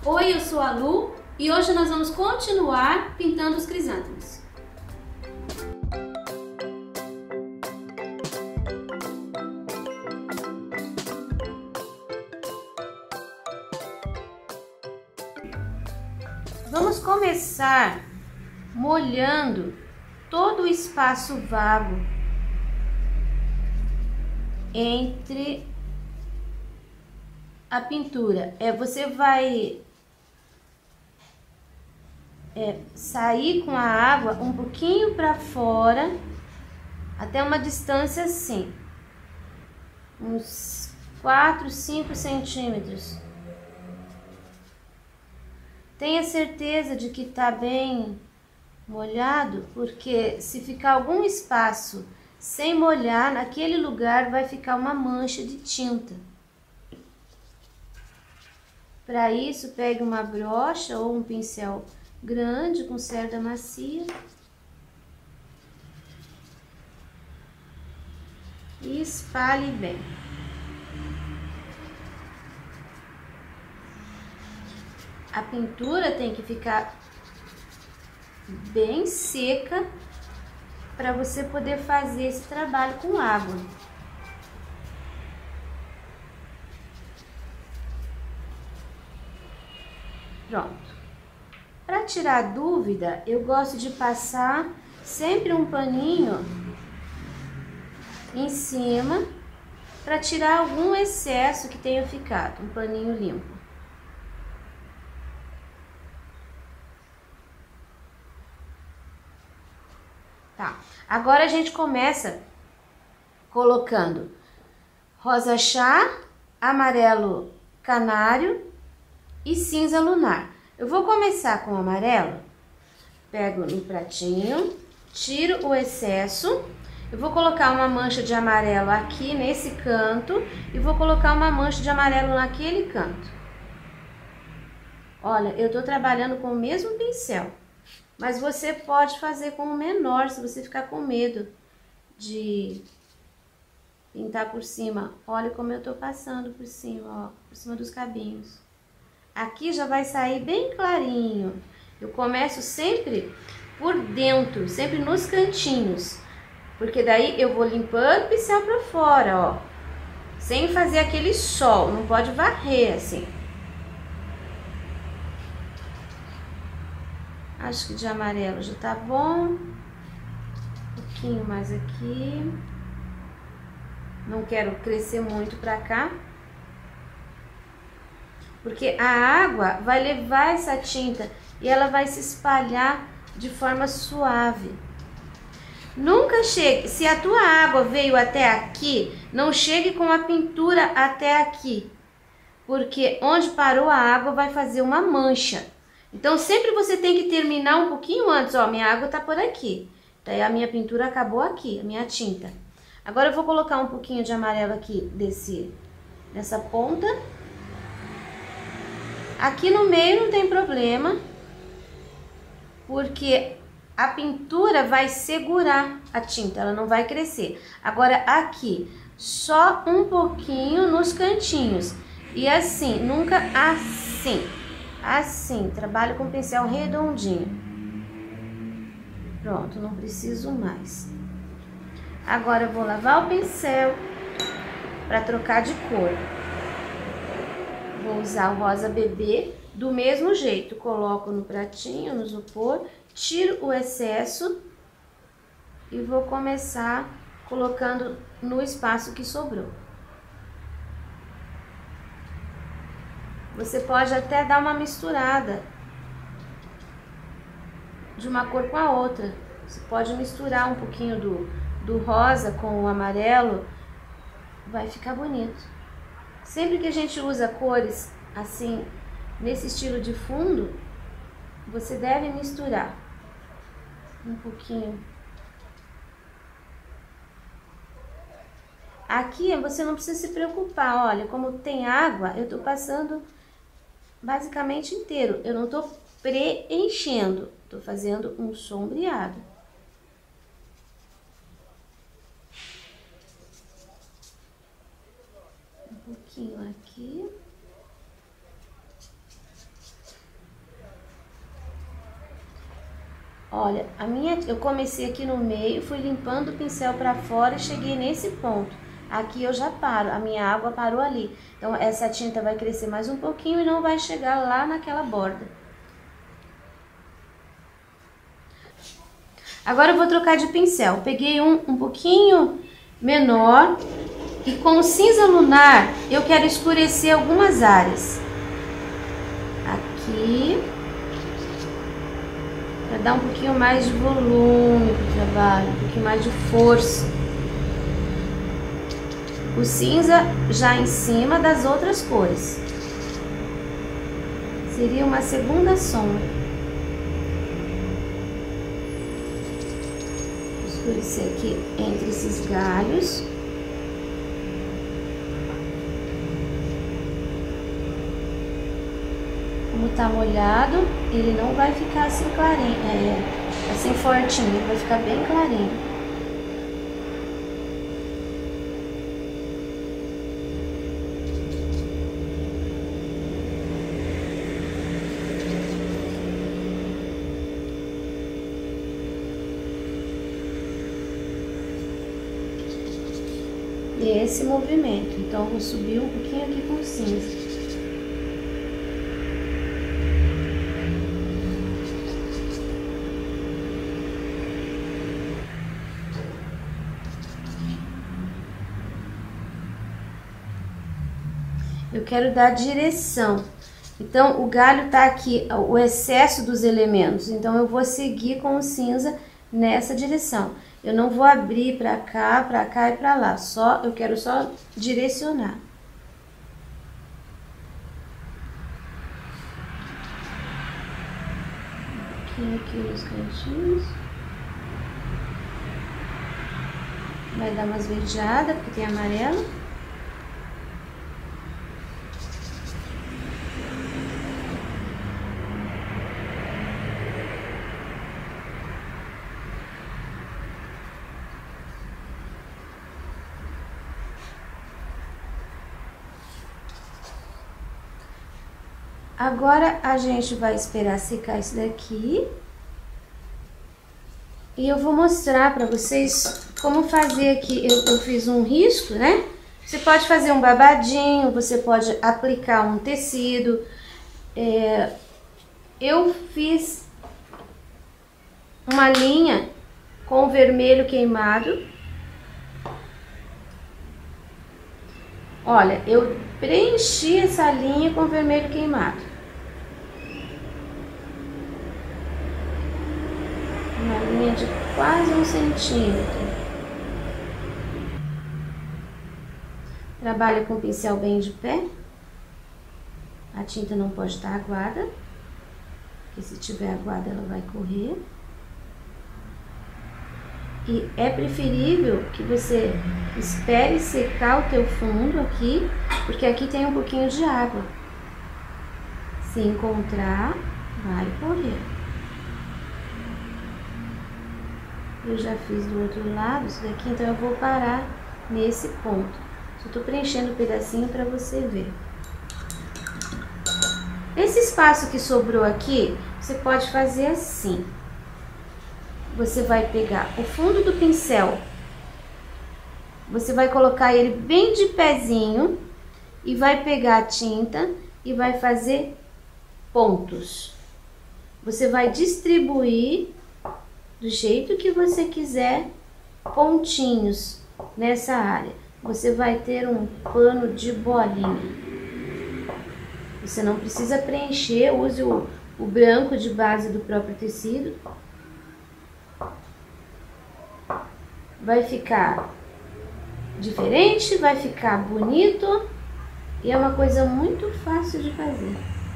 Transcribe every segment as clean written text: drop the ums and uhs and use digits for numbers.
Oi, eu sou a Lu e hoje nós vamos continuar pintando os crisântemos. Vamos começar molhando todo o espaço vago entre a pintura. Você vai sair com a água um pouquinho para fora, até uma distância assim, uns 4, 5 centímetros. Tenha certeza de que tá bem molhado, porque se ficar algum espaço sem molhar, naquele lugar vai ficar uma mancha de tinta. Para isso, pegue uma brocha ou um pincel grande com cerda macia e espalhe bem. A pintura tem que ficar bem seca para você poder fazer esse trabalho com água. Pronto. Para tirar dúvida, eu gosto de passar sempre um paninho em cima para tirar algum excesso que tenha ficado, um paninho limpo. Tá. Agora a gente começa colocando rosa chá, amarelo canário e cinza lunar. Eu vou começar com o amarelo. Pego no pratinho, tiro o excesso. Eu vou colocar uma mancha de amarelo aqui nesse canto e vou colocar uma mancha de amarelo naquele canto. Olha, eu tô trabalhando com o mesmo pincel, mas você pode fazer com o menor se você ficar com medo de pintar por cima. Olha como eu tô passando por cima, ó, por cima dos cabinhos. Aqui já vai sair bem clarinho. Eu começo sempre por dentro, sempre nos cantinhos, porque daí eu vou limpando o pincel pra fora, ó, sem fazer aquele sol, não pode varrer assim. Acho que de amarelo já tá bom. Um pouquinho mais aqui. Não quero crescer muito pra cá, porque a água vai levar essa tinta e ela vai se espalhar de forma suave. Nunca chegue, se a tua água veio até aqui, não chegue com a pintura até aqui, porque onde parou a água vai fazer uma mancha. Então sempre você tem que terminar um pouquinho antes, ó, minha água tá por aqui, daí a minha pintura acabou aqui, a minha tinta. Agora eu vou colocar um pouquinho de amarelo aqui nessa ponta. Aqui no meio não tem problema, porque a pintura vai segurar a tinta, ela não vai crescer. Agora aqui, só um pouquinho nos cantinhos. E assim, nunca assim. Assim, trabalho com pincel redondinho. Pronto, não preciso mais. Agora eu vou lavar o pincel para trocar de cor. Vou usar o rosa bebê do mesmo jeito. Coloco no pratinho, no isopor, tiro o excesso e vou começar colocando no espaço que sobrou. Você pode até dar uma misturada de uma cor com a outra. Você pode misturar um pouquinho do rosa com o amarelo, vai ficar bonito. Sempre que a gente usa cores assim, nesse estilo de fundo, você deve misturar um pouquinho. Aqui você não precisa se preocupar, olha, como tem água, eu tô passando basicamente inteiro. Eu não tô preenchendo, tô fazendo um sombreado. Um pouquinho aqui. Olha, eu comecei aqui no meio, fui limpando o pincel para fora e cheguei nesse ponto. Aqui eu já paro, a minha água parou ali. Então essa tinta vai crescer mais um pouquinho e não vai chegar lá naquela borda. Agora eu vou trocar de pincel. Peguei um pouquinho menor e com o cinza lunar eu quero escurecer algumas áreas. Aqui, para dar um pouquinho mais de volume pro trabalho, um pouquinho mais de força. O cinza já em cima das outras cores. Seria uma segunda sombra. Vou escurecer aqui entre esses galhos. Como tá molhado, ele não vai ficar assim clarinho, assim fortinho, ele vai ficar bem clarinho. Esse movimento, então eu vou subir um pouquinho aqui com o cinza. Eu quero dar direção, então o galho tá aqui, o excesso dos elementos, então eu vou seguir com o cinza nessa direção. Eu não vou abrir para cá e para lá, eu quero só direcionar. Aqui nos cantinhos. Vai dar umas verdeadas, porque tem amarelo. Agora a gente vai esperar secar isso daqui. E eu vou mostrar para vocês como fazer aqui. Eu fiz um risco, né? Você pode fazer um babadinho, você pode aplicar um tecido. Eu fiz uma linha com vermelho queimado. Olha, eu preenchi essa linha com vermelho queimado. Uma linha de quase 1 centímetro. Trabalha com pincel bem de pé. A tinta não pode estar aguada, porque se tiver aguada ela vai correr. E é preferível que você espere secar o teu fundo aqui, porque aqui tem um pouquinho de água. Se encontrar, vai correr. Eu já fiz do outro lado isso daqui, então eu vou parar nesse ponto. Só tô preenchendo um pedacinho para você ver. Esse espaço que sobrou aqui, você pode fazer assim. Você vai pegar o fundo do pincel, você vai colocar ele bem de pezinho e vai pegar a tinta e vai fazer pontos. Você vai distribuir do jeito que você quiser pontinhos nessa área. Você vai ter um pano de bolinha. Você não precisa preencher, use o branco de base do próprio tecido. Vai ficar diferente, vai ficar bonito e é uma coisa muito fácil de fazer.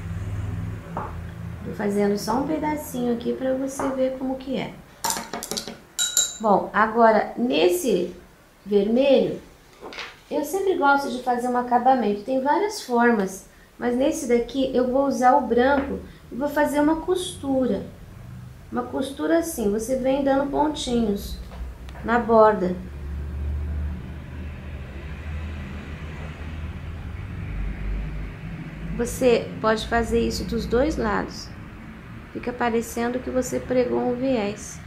Tô fazendo só um pedacinho aqui para você ver como que é. Bom, agora nesse vermelho, eu sempre gosto de fazer um acabamento. Tem várias formas, mas nesse daqui eu vou usar o branco e vou fazer uma costura. Uma costura assim, você vem dando pontinhos na borda. Você pode fazer isso dos dois lados. fica parecendo que você pregou um viés.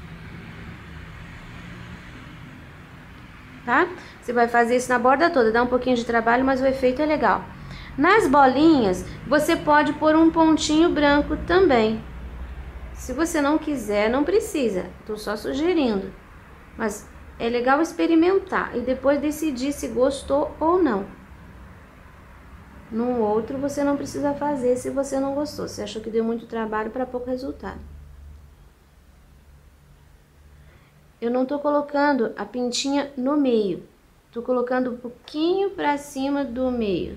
Tá? Você vai fazer isso na borda toda, dá um pouquinho de trabalho, mas o efeito é legal. Nas bolinhas, você pode pôr um pontinho branco também. Se você não quiser, não precisa, tô só sugerindo. Mas é legal experimentar e depois decidir se gostou ou não. No outro você não precisa fazer se você não gostou, se achou que deu muito trabalho para pouco resultado. Eu não tô colocando a pintinha no meio, tô colocando um pouquinho para cima do meio.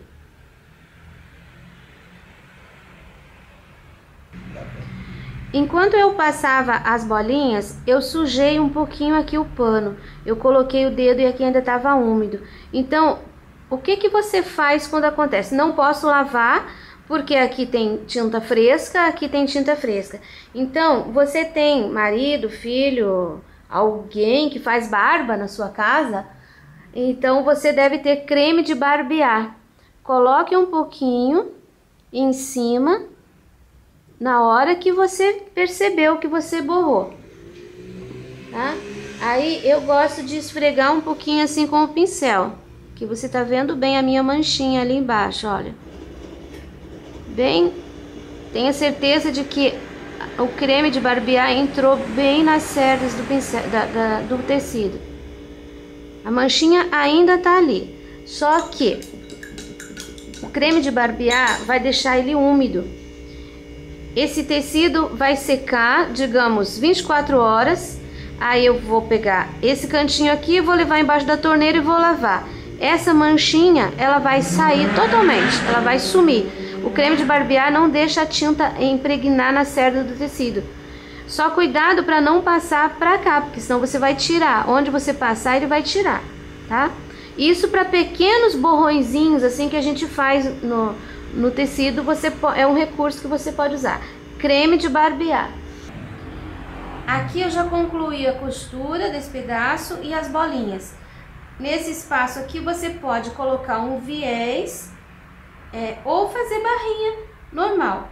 Enquanto eu passava as bolinhas, eu sujei um pouquinho aqui o pano. Eu coloquei o dedo e aqui ainda estava úmido. Então, o que que você faz quando acontece? Não posso lavar, porque aqui tem tinta fresca, aqui tem tinta fresca. Então, você tem marido, filho, alguém que faz barba na sua casa, então você deve ter creme de barbear. Coloque um pouquinho em cima na hora que você percebeu que você borrou, tá? Aí eu gosto de esfregar um pouquinho assim com o pincel, que você tá vendo bem a minha manchinha ali embaixo, olha. Bem, tenha certeza de que o creme de barbear entrou bem nas cerdas do pincel, do tecido. A manchinha ainda tá ali, só que o creme de barbear vai deixar ele úmido. Esse tecido vai secar, digamos, 24 horas. Aí eu vou pegar esse cantinho aqui, vou levar embaixo da torneira e vou lavar. Essa manchinha, ela vai sair totalmente, ela vai sumir. O creme de barbear não deixa a tinta impregnar na cerda do tecido. Só cuidado para não passar para cá, porque senão você vai tirar. Onde você passar, ele vai tirar, tá? Isso para pequenos borrõezinhos assim que a gente faz no tecido, é um recurso que você pode usar. Creme de barbear. Aqui eu já concluí a costura desse pedaço e as bolinhas. Nesse espaço aqui você pode colocar um viés ou fazer barrinha normal.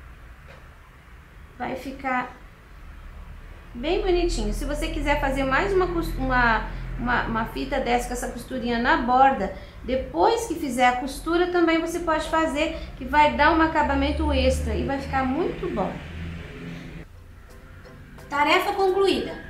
Vai ficar bem bonitinho. Se você quiser fazer mais uma fita dessa com essa costurinha na borda, depois que fizer a costura também você pode fazer, que vai dar um acabamento extra e vai ficar muito bom. Tarefa concluída.